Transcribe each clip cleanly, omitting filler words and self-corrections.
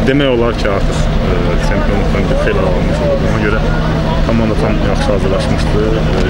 demək olar ki, artıq çempionluqdan bir xeyli alınmış oldu. Ona görə komanda tam yaxşı hazırlaşmışdı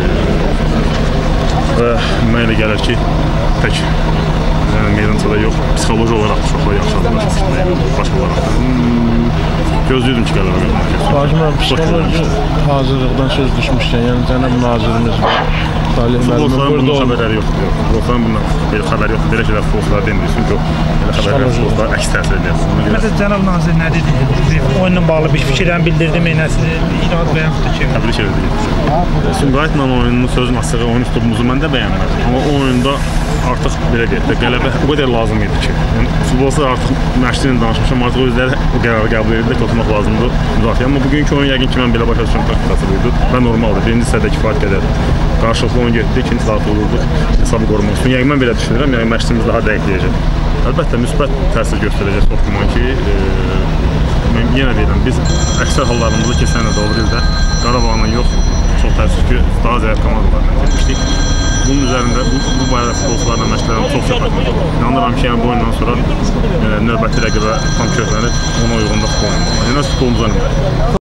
və mənə elə gəlir ki, tək meydançada yox, psixoloji olaraq çox yaxşı hazırlaşmışdı. Başqa olaraq gözlüyordum ki, qələbə qazanacaq. Hacım, psixoloji hazırlıqdan söz düşmüşkən, yəni cənab nazirimiz var. Futbolçuların bunun xəbərləri yoxdur. Futbolçuların bunun xəbəri yoxdur. Belə şeylər futbolçulara demilir. Çünki o xəbərlər futbolçulara əks təsir edir. Məsələn, cənab nazir nə dedi? Oyunla bağlı bir fikirlərini bildirdi mi? Nəsə irad və yaxud da ki? Təbrik edir. Sumqayıtla oyunun sözün açığı, oyun üslubumuzu mən də bəyənmədim. Amma o oyunda artıq belə deyək də qələbə o qədər lazım idi ki. Futbolçular artıq məşqçi ilə danışmışam, artıq özləri o qərarı qəbul edirlər ki, oturmaq lazımdır müdafiə. Amma bugünkü oyun yəqin ki, mən belə başa düşürəm, taktikası buydu və normaldır. Birinci hissədə kifayət qədər qarşılıqlı oyun getdi, ikinci saat olurduq, hesabı qorumaq üçün. Yəqin mən belə düşünürəm, yəni məşqçimiz daha dəqiqləyəcək. Əlbəttə, müsbət təsir göstərəcək çox güman ki, mən yenə deyirəm, biz əksər hallarımızda keçən ildə o ildə Qarabağla yox, çox təəssüf ki, daha zəif komandalarla getmişdik. Bunun üzərində, bu barədə futbolçularla məşqlərəm çox söhbət oldu. İnanıram ki, yəni bu oyundan sonra növbəti rəqibə tam köklənib, ona uyğun da futbol oynamaq. Yəni, öz futbolumuza oynayaq.